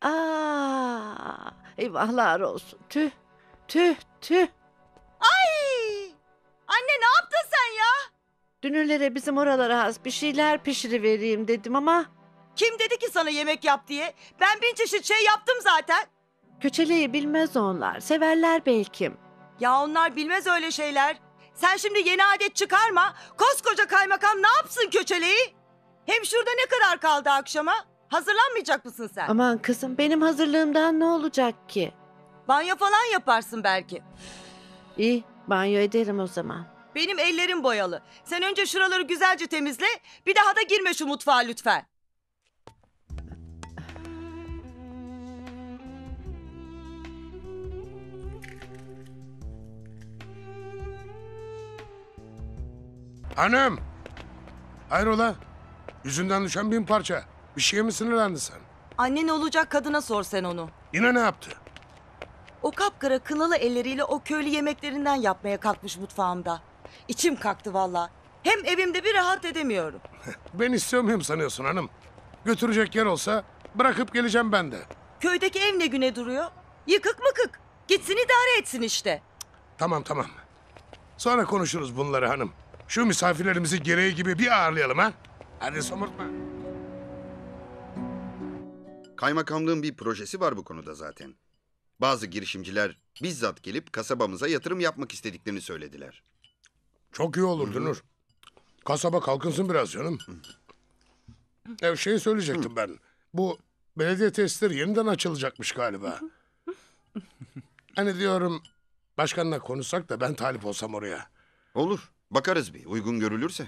Eyvahlar olsun. Tüh, tüh, tüh. Ay! Anne ne yaptın sen ya? Dünürlere bizim oralara has bir şeyler pişirivereyim dedim ama Kim dedi ki sana yemek yap diye? Ben bin çeşit şey yaptım zaten. köçeleyi bilmez onlar. Severler belki. Ya onlar bilmez öyle şeyler. Sen şimdi yeni adet çıkarma. Koskoca kaymakam ne yapsın köçeleyi? Hem şurada ne kadar kaldı akşama? Hazırlanmayacak mısın sen? Aman kızım, benim hazırlığımdan ne olacak ki? Banyo falan yaparsın belki. İyi, banyo ederim o zaman. Benim ellerim boyalı. Sen önce şuraları güzelce temizle. Bir daha da girme şu mutfağa lütfen. Hanım! Hayrola? Yüzünden düşen 1000 parça. Bir şeye mi sinirlendin sen? Annen olacak kadına sor sen onu. Yine ne yaptı? O kapkara kınalı elleriyle o köylü yemeklerinden yapmaya kalkmış mutfağımda. İçim kalktı valla. Hem evimde bir rahat edemiyorum. Ben istiyor muyum sanıyorsun hanım? Götürecek yer olsa bırakıp geleceğim ben de. Köydeki ev ne güne duruyor? Yıkık mıkık. Gitsin idare etsin işte. Tamam tamam. Sonra konuşuruz bunları hanım. Şu misafirlerimizi gereği gibi bir ağırlayalım ha. Hadi somurtma. Kaymakamlığın bir projesi var bu konuda zaten. Bazı girişimciler bizzat gelip kasabamıza yatırım yapmak istediklerini söylediler. Çok iyi olur Dünür. Kasaba kalkınsın biraz canım. Söyleyecektim ben. Bu belediye tesisleri yeniden açılacakmış galiba. Hani diyorum başkanla konuşsak da ben talip olsam oraya. Olur, bakarız bir uygun görülürse.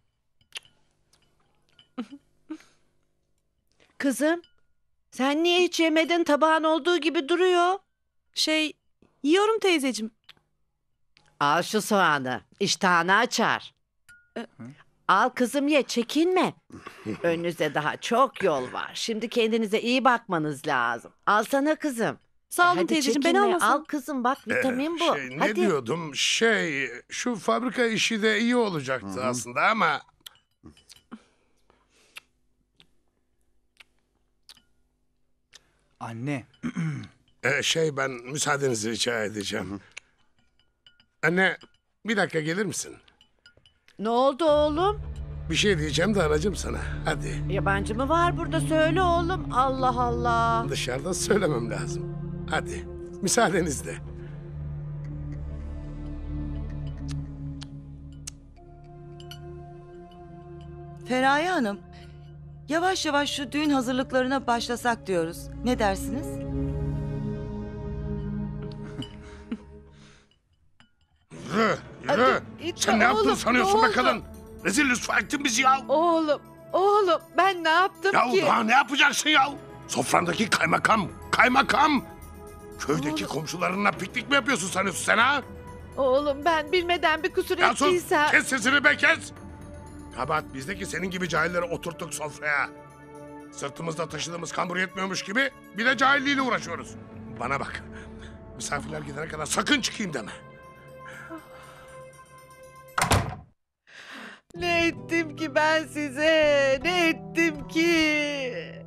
Kızım, sen niye hiç yemedin? Tabağın olduğu gibi duruyor. Yiyorum teyzeciğim. Al şu soğanı. İştahını açar. Al kızım, ye, çekinme. Önünüzde daha çok yol var. Şimdi kendinize iyi bakmanız lazım. Alsana kızım. Sağ olun Hadi teyzeciğim, ben çekinme. almasam. Al kızım, bak vitamin bu. Ne Hadi. diyordum? Şu fabrika işi de iyi olacaktı aslında ama... Anne. Ben müsaadenizi rica edeceğim. Anne, bir dakika gelir misin? Ne oldu oğlum? Bir şey diyeceğim de anacığım sana. Hadi. Yabancı mı var burada? Söyle oğlum. Allah Allah. Dışarıda söylemem lazım. Hadi. Müsaadenizle. Feraye Hanım, yavaş yavaş şu düğün hazırlıklarına başlasak diyoruz. Ne dersiniz? Yürü, yürü. itme Sen ne yaptın oğlum, sanıyorsun ne be oldu? kadın? Rezil rüsva ettin bizi ya. Oğlum ben ne yaptım Ya ki? daha ne yapacaksın ya? Sofrandaki kaymakam. Köydeki komşularınla piknik mi yapıyorsun sanıyorsun sen ha? Oğlum ben bilmeden bir kusur Ya sus, ettiysem. kes sesini be kes. Kabahat bizdeki senin gibi cahilleri oturttuk sofraya. Sırtımızda taşıdığımız kambur yetmiyormuş gibi bir de cahilliğiyle uğraşıyoruz. Bana bak, misafirler gidene kadar sakın çıkayım deme. Ne ettim ki ben size? Ne ettim ki?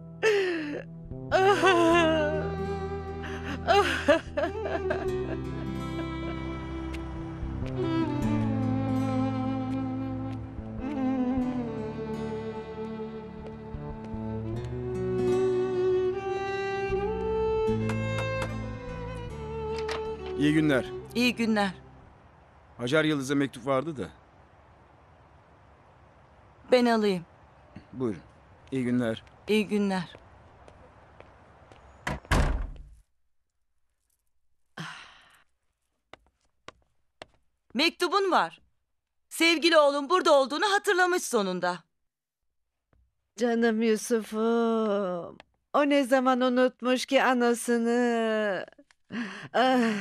İyi günler. İyi günler. Hacer Yıldız'a mektup vardı da. Ben alayım. Buyurun. İyi günler. İyi günler. Mektubun var. Sevgili oğlum burada olduğunu hatırlamış sonunda. Canım Yusuf'um. O ne zaman unutmuş ki anasını? Ah.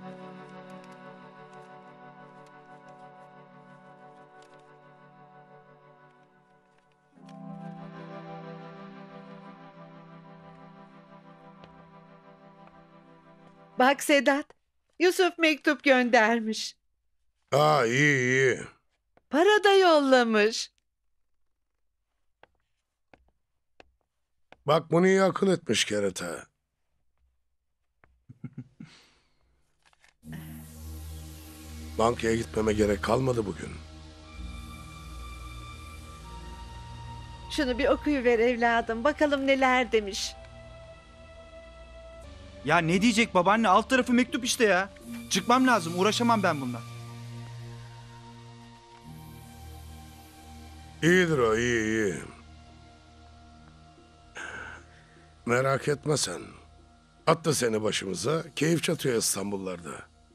Bak Sedat, Yusuf mektup göndermiş. İyi. Para da yollamış. Bak bunu iyi akıl etmiş kerata. Bankaya gitmeme gerek kalmadı bugün. Şunu bir okuyuver evladım. Bakalım neler demiş. Ya ne diyecek babaanne? Alt tarafı mektup işte ya. Çıkmam lazım. Uğraşamam ben bununla. İyidir o, iyi. Merak etme sen. Attı seni başımıza, keyif çatıyor İstanbullarda.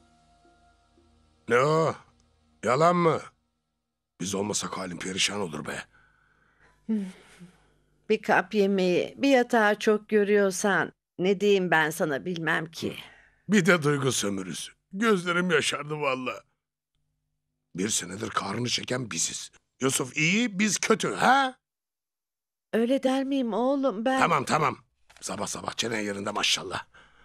Ne o? Yalan mı? Biz olmasak halim perişan olur be. Bir kap yemeği, bir yatağı çok görüyorsan ne diyeyim ben sana bilmem ki. Bir de duygu sömürüsü. Gözlerim yaşardı valla. Bir senedir karnını çeken biziz. Yusuf iyi, biz kötü, ha? Öyle der miyim oğlum ben? Tamam. Sabah sabah çenen yerinde maşallah.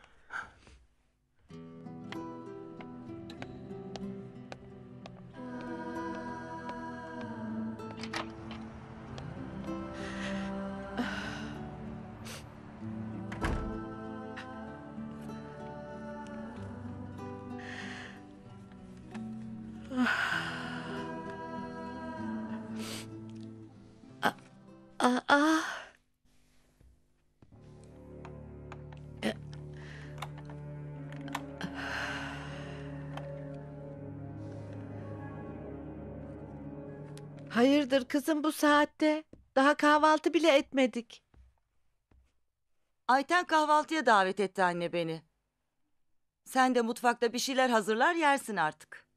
Aa. Hayırdır kızım bu saatte? Daha kahvaltı bile etmedik. Ayten kahvaltıya davet etti anne beni. Sen de mutfakta bir şeyler hazırlar yersin artık.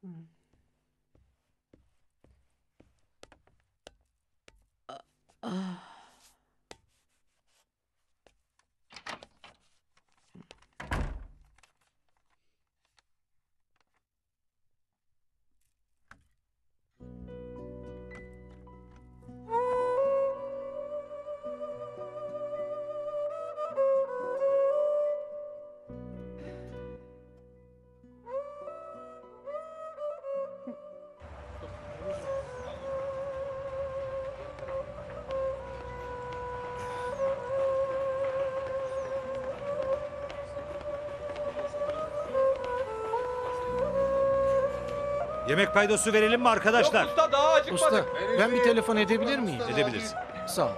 Ah. Yemek paydosu verelim mi arkadaşlar? Usta, ben bir telefon edebilir miyim? Edebilirsin. Sağ ol.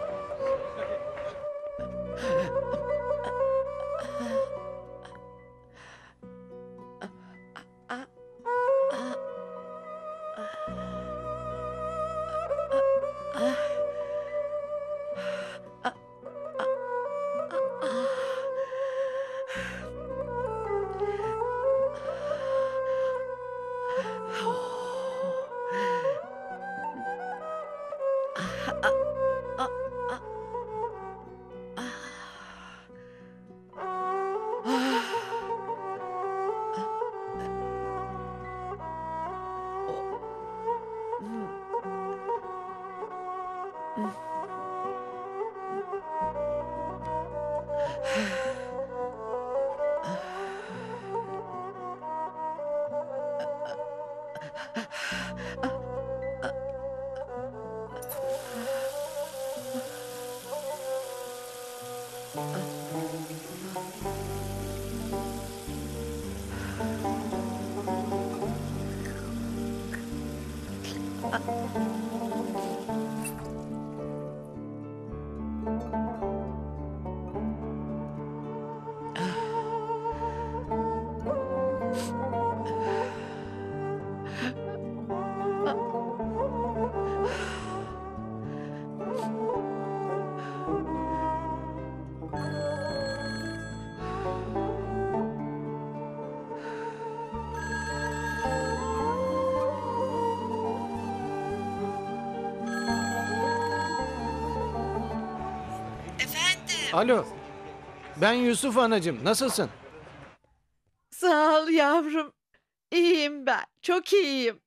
Alo, ben Yusuf anacığım, nasılsın? Sağ ol yavrum. İyiyim ben. Çok iyiyim.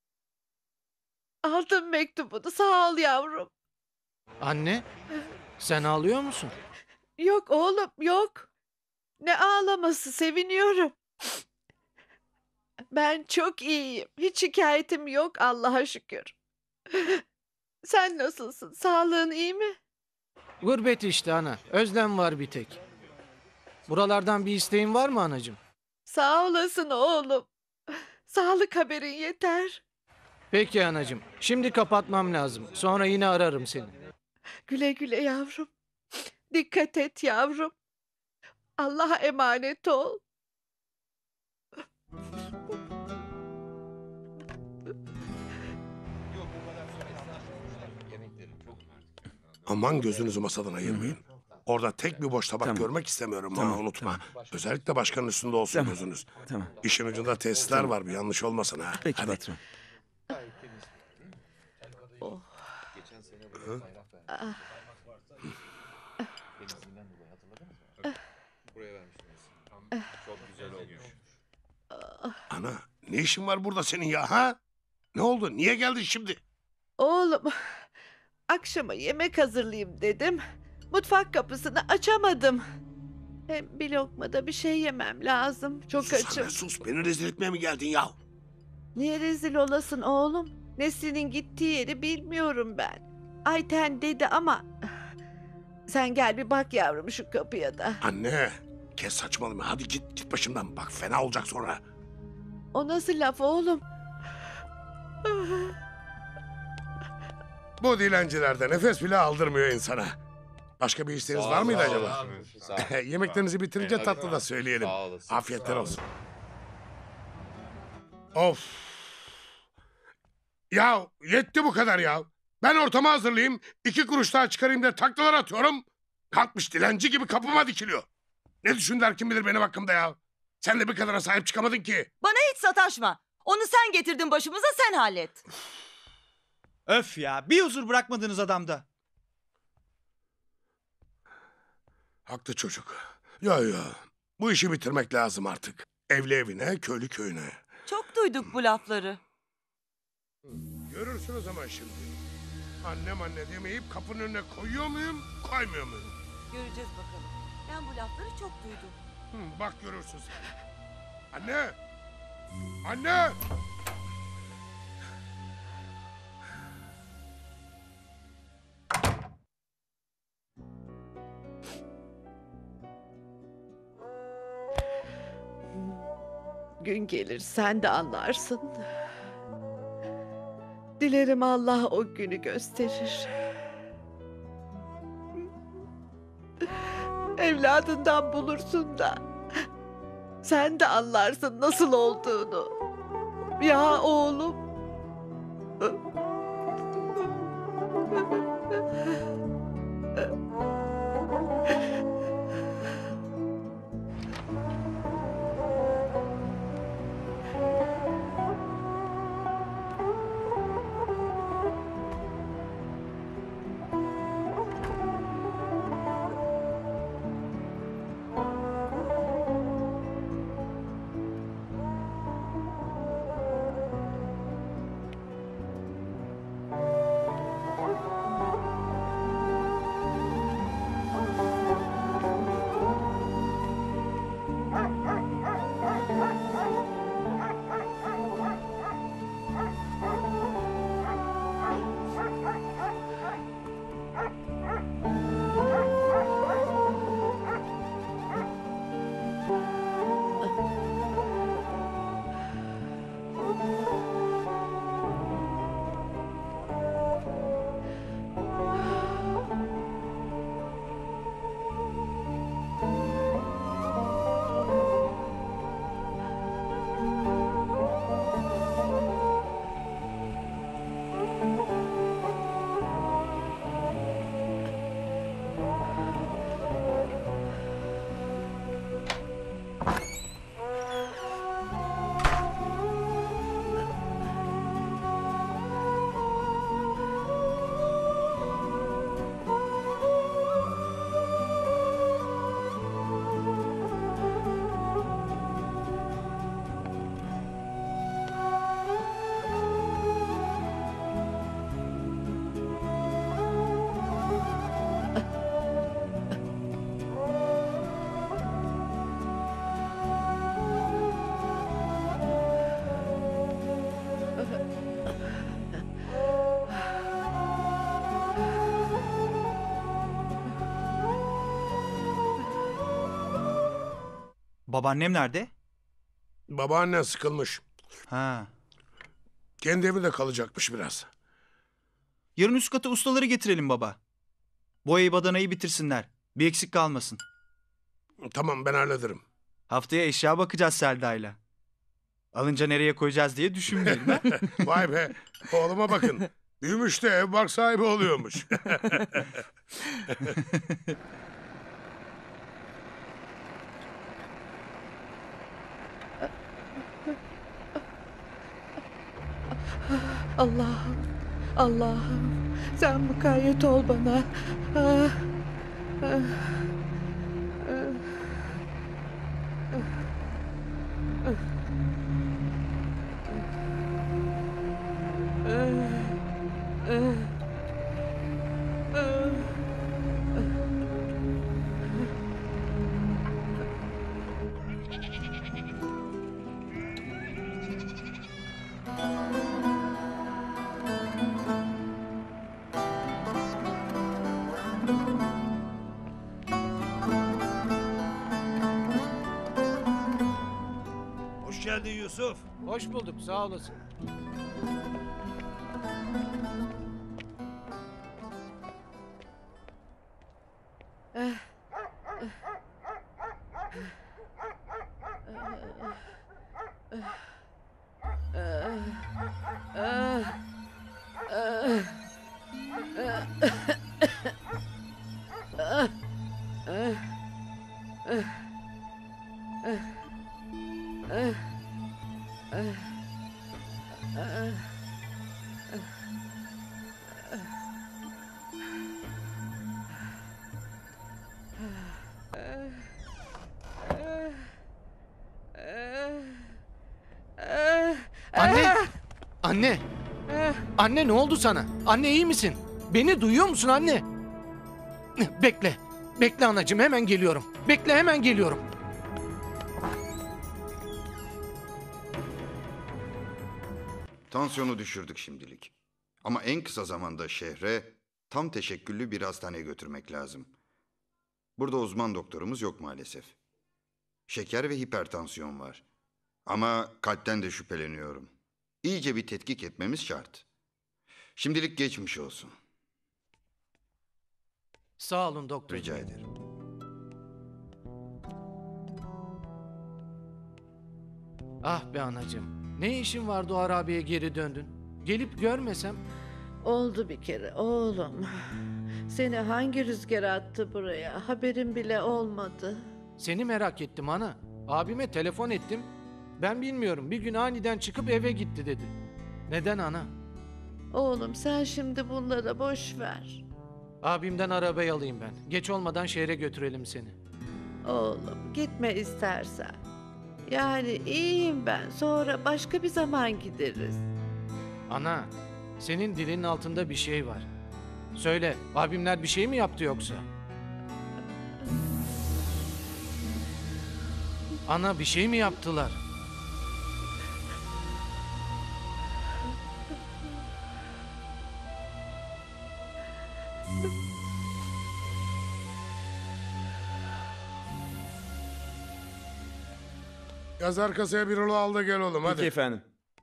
Aldım mektubunu. Sağ ol yavrum. Anne, sen ağlıyor musun? Yok oğlum yok. Ne ağlaması, seviniyorum. Ben çok iyiyim. Hiç şikayetim yok Allah'a şükür. Sen nasılsın? Sağlığın iyi mi? Gurbet işte ana, özlem var bir tek. Buralardan bir isteğin var mı anacığım? Sağ olasın oğlum. Sağlık haberin yeter. Peki anacığım. Şimdi kapatmam lazım. Sonra yine ararım seni. Güle güle yavrum. Dikkat et yavrum. Allah'a emanet ol. Aman gözünüzü masadan ayırmayın. Orada tek bir boş tabak Tamam. görmek istemiyorum ama Tamam, unutma. Özellikle başkanın üstünde olsun Tamam. gözünüz. Tamam. İşin ucunda tesisler var, bir yanlış olmasın ha. Peki Hadi. patron. Ana, ne işin var burada senin ya ha? Ne oldu? Niye geldin şimdi? Oğlum, akşama yemek hazırlayayım dedim. Mutfak kapısını açamadım. Hem bir lokma da bir şey yemem lazım. Çok Sus açım. anne sus. Beni rezil etmeye mi geldin ya? Niye rezil olasın oğlum? Nesrin'in gittiği yeri bilmiyorum ben. Ayten dedi ama... Sen gel bir bak yavrum şu kapıya da. Anne, kes saçmalama. Hadi git başımdan. Bak fena olacak sonra. O nasıl laf oğlum? Bu dilencilerde nefes bile aldırmıyor insana. Başka bir isteğiniz var mıydı acaba? Yemeklerinizi bitirince tatlı da söyleyelim. Afiyetler olsun. Of. Ya yetti bu kadar ya. Ben ortamı hazırlayayım, 2 kuruş daha çıkarayım da taklalar atıyorum. Kalkmış dilenci gibi kapıma dikiliyor. Ne düşündüler kim bilir benim hakkımda ya. Sen de bir kadına sahip çıkamadın ki. Bana hiç sataşma. Onu sen getirdin başımıza, sen hallet. Öf ya, bir huzur bırakmadınız adamda. Haklı çocuk. Ya. Bu işi bitirmek lazım artık. Evli evine, köylü köyüne. Çok duyduk bu lafları. Görürsünüz ama şimdi. Anne demeyip kapının önüne koyuyor muyum, koymuyor muyum? Göreceğiz bakalım. Ben bu lafları çok duydum. Bak görürsün sen. Anne! Anne! Gün gelir sen de anlarsın. Dilerim Allah o günü gösterir. Evladından bulursun da sen de anlarsın nasıl olduğunu. Ya oğlum. Babaannem nerede? Babaannen sıkılmış. Ha. Kendi evinde kalacakmış biraz. Yarın üst kata ustaları getirelim baba. Boyayı badanayı bitirsinler. Bir eksik kalmasın. Tamam ben hallederim. Haftaya eşya bakacağız Selda'yla. Alınca nereye koyacağız diye düşünmeyelim. ha? Vay be oğluma bakın. Büyümüş de ev bark sahibi oluyormuş. Allah'ım, Allah'ım sen mukayyet ol bana. Ah, ah, ah, Hoş geldin Yusuf. Hoş bulduk, sağ olasın. Anne! Anne! Anne ne oldu sana? Anne iyi misin? Beni duyuyor musun anne? Bekle. Bekle anacığım hemen geliyorum. Bekle hemen geliyorum. Tansiyonu düşürdük şimdilik. Ama en kısa zamanda şehre tam teşekküllü bir hastaneye götürmek lazım. Burada uzman doktorumuz yok maalesef. Şeker ve hipertansiyon var. Ama kalpten de şüpheleniyorum. İyice bir tetkik etmemiz şart. Şimdilik geçmiş olsun. Sağ olun doktor. Rica ederim. Ah be anacığım. Ne işin vardı o Arabiye geri döndün? Gelip görmesem. oldu bir kere oğlum. Seni hangi rüzgar attı buraya? Haberin bile olmadı. Seni merak ettim ana. Abime telefon ettim. Ben bilmiyorum. Bir gün aniden çıkıp eve gitti dedi. Neden ana? Oğlum sen şimdi bunlara boş ver. Abimden arabayı alayım ben. Geç olmadan şehre götürelim seni. Oğlum gitme istersen. Yani iyiyim ben. Sonra başka bir zaman gideriz. Ana, senin dilinin altında bir şey var. Söyle, abimler bir şey mi yaptı yoksa? Ana bir şey mi yaptılar? Yaz arkasıya bir rulo al da gel oğlum hadi. Peki efendim.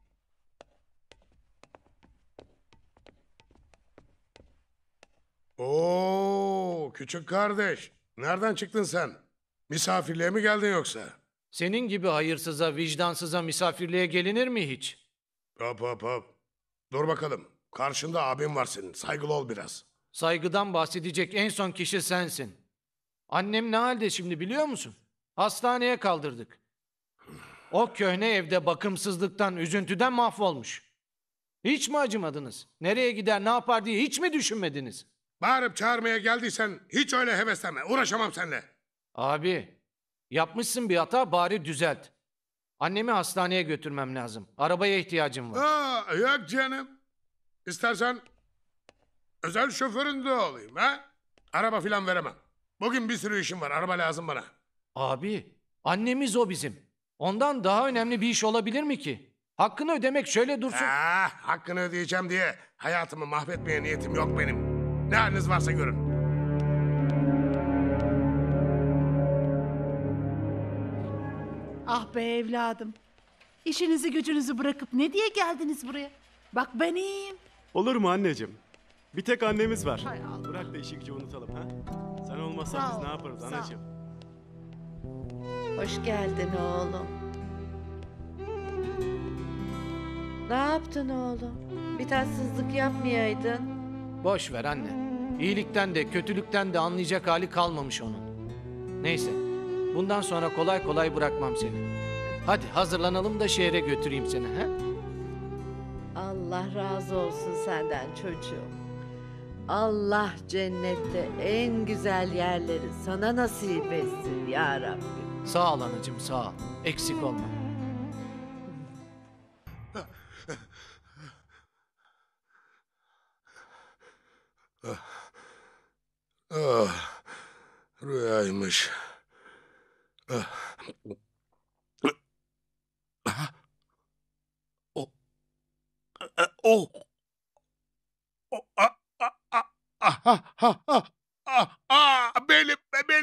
Oo küçük kardeş. Nereden çıktın sen? Misafirliğe mi geldin yoksa? Senin gibi hayırsıza, vicdansıza misafirliğe gelinir mi hiç? Hop hop hop. Dur bakalım. Karşında abim var senin. Saygılı ol biraz. Saygıdan bahsedecek en son kişi sensin. Annem ne halde şimdi biliyor musun? Hastaneye kaldırdık. O köhne evde bakımsızlıktan, üzüntüden mahvolmuş. Hiç mi acımadınız? Nereye gider, ne yapar diye hiç mi düşünmediniz? Bağırıp çağırmaya geldiysen hiç öyle heveslenme. Uğraşamam seninle. Abi, yapmışsın bir hata bari düzelt. Annemi hastaneye götürmem lazım. Arabaya ihtiyacım var. Aa, yok canım. İstersen özel şoförün de olayım ha? Araba filan veremem. Bugün bir sürü işim var. Araba lazım bana. Abi, annemiz o bizim. Ondan daha önemli bir iş olabilir mi ki? Hakkını ödemek şöyle dursun. Hakkını ödeyeceğim diye hayatımı mahvetmeye niyetim yok benim. Ne haliniz varsa görün. Ah be evladım. İşinizi gücünüzü bırakıp ne diye geldiniz buraya? Bak ben iyiyim. Olur mu anneciğim? Bir tek annemiz var. Hay Allah. Bırak da işi gücü unutalım ha. Sen olmasan Sağ biz ol, ne yaparız sağ ol. anacığım? Hoş geldin oğlum. Ne yaptın oğlum? Bir tatsızlık yapmayaydın. Boş ver anne. İyilikten de kötülükten de anlayacak hali kalmamış onun. Neyse. Bundan sonra kolay kolay bırakmam seni. Hadi hazırlanalım da şehre götüreyim seni. He? Allah razı olsun senden çocuğum. Allah cennette en güzel yerleri sana nasip etsin ya Rabbi. Sağ ol anacığım sağ ol. Eksik olma. Ah, rüyaymış. Ah. Ah. O. O. O. Benim.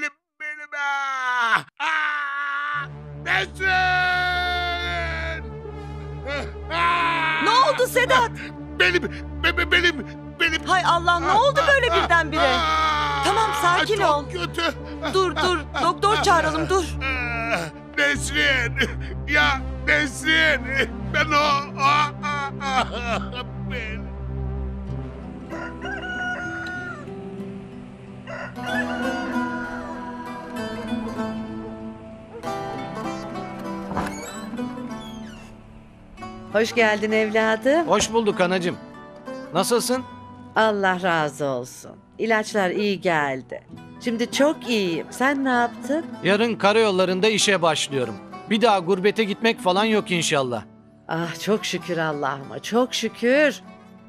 Nesrin! Ne oldu Sedat? Benim. Hay Allah ne oldu böyle birdenbire? Tamam, sakin Çok ol. kötü. Dur doktor çağıralım dur. Nesrin. Ya Nesrin. Ben ben. Hoş geldin evladım. Hoş bulduk anacığım. Nasılsın? Allah razı olsun. İlaçlar iyi geldi. Şimdi çok iyiyim. Sen ne yaptın? Yarın karayollarında işe başlıyorum. Bir daha gurbete gitmek falan yok inşallah. Ah çok şükür Allah'ıma, çok şükür.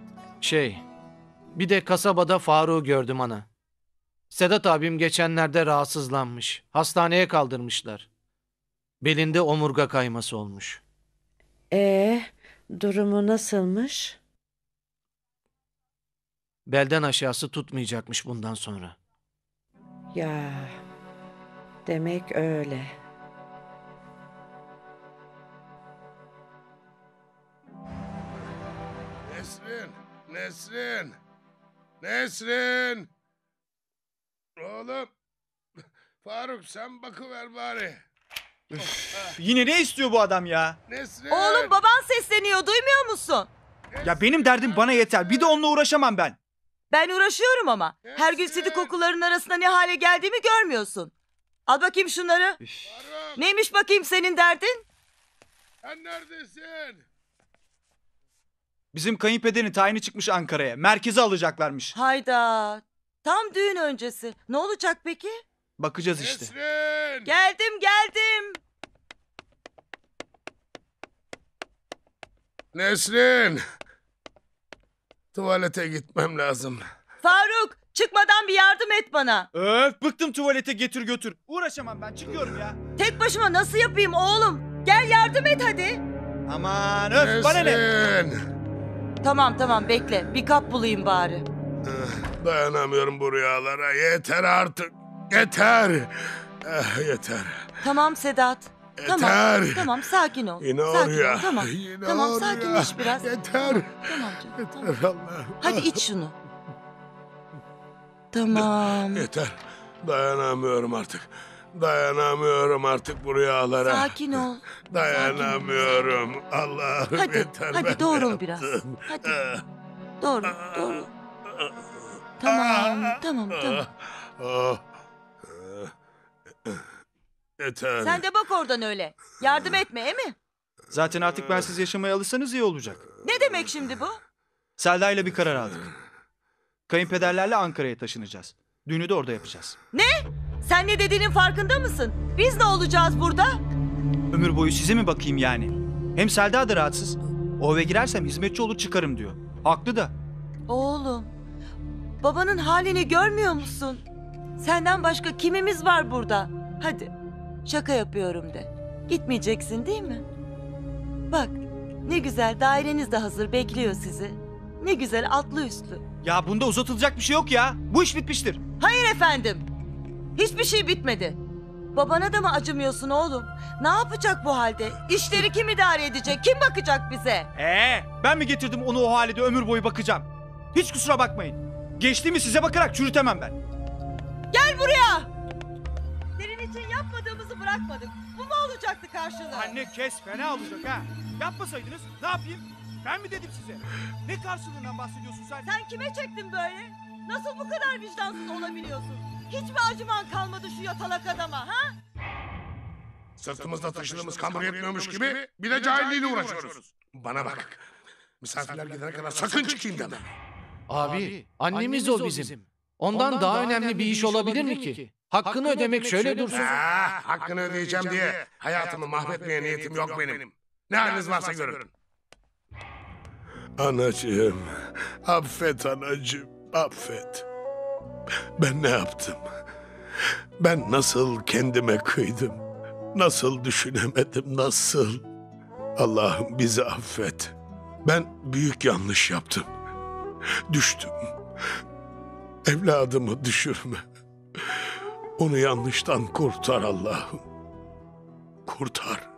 Bir de kasabada Faruk'u gördüm ana. Sedat abim geçenlerde rahatsızlanmış. Hastaneye kaldırmışlar. Belinde omurga kayması olmuş. Durumu nasılmış? Belden aşağısı tutmayacakmış bundan sonra. Ya, demek öyle. Nesrin. Oğlum. Faruk sen bakıver bari. Yine ne istiyor bu adam ya? Nesrin. Oğlum baban sesleniyor duymuyor musun? Ya benim derdim bana yeter. Bir de onunla uğraşamam ben. Ben uğraşıyorum ama. Her gün sidik kokuların arasında ne hale geldiğimi görmüyorsun. Al bakayım şunları. Faruk. Neymiş bakayım senin derdin? Sen neredesin? Bizim kayınpederin tayini çıkmış Ankara'ya. Merkeze alacaklarmış. Hayda. Tam düğün öncesi. Ne olacak peki? Bakacağız işte. Nesrin. Geldim. Nesrin. Tuvalete gitmem lazım. Faruk çıkmadan bir yardım et bana. Öf bıktım tuvalete getir götür. Uğraşamam ben çıkıyorum ya. Tek başıma nasıl yapayım oğlum? Gel yardım et hadi. Aman öf bana ne? Nesrin. Tamam bekle. Bir kap bulayım bari. Dayanamıyorum bu rüyalara. Yeter artık. Yeter. Yeter. Tamam Sedat. Yeter. Tamam sakin ol. Yine sakin oraya. ol tamam. Yine Tamam oraya. sakinleş biraz. Yeter. Tamam canım tamam. Yeter Allah'ım. Hadi iç şunu. Tamam. Yeter. Dayanamıyorum artık. Dayanamıyorum artık bu rüyalara. Sakin ol. Dayanamıyorum. Allah'ım Hadi, yeter. hadi ben doğrul yaptım. biraz. Hadi. Doğru. Tamam. Oh. Yeter. Sen de bak oradan öyle. Yardım etme, mi? Zaten artık bensiz yaşamaya alırsanız iyi olacak. Ne demek şimdi bu? Selda ile bir karar aldık. Kayınpederlerle Ankara'ya taşınacağız. Düğünü de orada yapacağız. Sen ne dediğinin farkında mısın? Biz ne olacağız burada? Ömür boyu size mi bakayım yani? Hem Selda da rahatsız. O eve girersem hizmetçi olur çıkarım diyor. Haklı da. Oğlum, babanın halini görmüyor musun? Senden başka kimimiz var burada? Hadi, şaka yapıyorum de. Gitmeyeceksin değil mi? Bak, ne güzel daireniz de hazır bekliyor sizi. Ne güzel altlı üstlü. Ya bunda uzatılacak bir şey yok ya. Bu iş bitmiştir. Hayır efendim. Hiçbir şey bitmedi. Babana da mı acımıyorsun oğlum? Ne yapacak bu halde? İşleri kim idare edecek? Kim bakacak bize? Ben mi getirdim onu o halde ömür boyu bakacağım? Hiç kusura bakmayın. Geçtiğimi size bakarak çürütemem ben. Gel buraya! Senin için yapmadığımızı bırakmadık. Bu mu olacaktı karşılığı? Anne kes, fena olacak ha. Yapmasaydınız ne yapayım? Ben mi dedim size? Ne karşılığından bahsediyorsun sen? Sen kime çektin böyle? Nasıl bu kadar vicdansız olabiliyorsun? Hiç mi acıman kalmadı şu yatalak adama ha? Sırtımızda taşıdığımız kambur yetmiyormuş gibi bir de cahilliğiyle uğraşıyoruz. Bana bak. Misafirler gidene kadar sakın çıkayım deme. Abi, annemiz o bizim. Ondan daha önemli bir iş olabilir mi ki? Hakkını ödemek şöyle dursun. Hakkını ödeyeceğim diye hayatımı mahvetmeye niyetim yok benim. Ne haliniz varsa görün. Anacığım, affet anacığım, affet. Ben ne yaptım? Ben nasıl kendime kıydım? Nasıl düşünemedim, nasıl? Allah'ım bizi affet. Ben büyük yanlış yaptım. Düştüm. Evladımı düşürme. Onu yanlıştan kurtar Allah'ım. Kurtar.